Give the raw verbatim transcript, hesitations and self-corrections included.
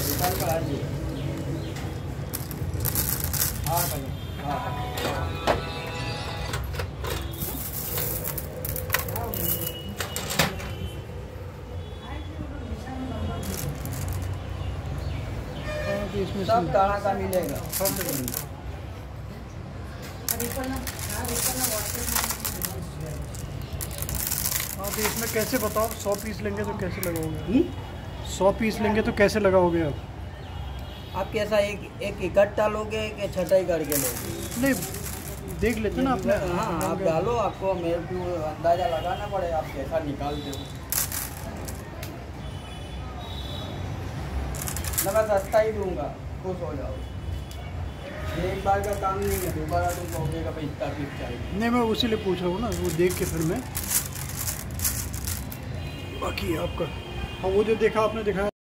निकाल कर आइए। हाँ हाँ इसमें सब दाना का मिलेगा। हाँ तो इसमें कैसे बताओ, सौ पीस लेंगे तो कैसे लगाओगे? सौ पीस लेंगे तो कैसे लगाओगे आप? आप कैसा एक एक इकट्ठा लोगे कि छटाई करके लोगे? नहीं, देख लेते ना अपने। हाँ आप डालो, आपको मेरे को अंदाज़ा लगाना पड़ेगा आप कैसा निकालते हो। मैं बस सस्ता ही दूंगा, खुश हो जाओ। एक बार का काम नहीं है, दोबारा तुम कहोगे भाई इतना पीस चाहिए। नहीं मैं उसी लिए पूछ रहा हूँ ना, वो देख के फिर मैं बाकी आपका। हाँ वो जो देखा आपने दिखाया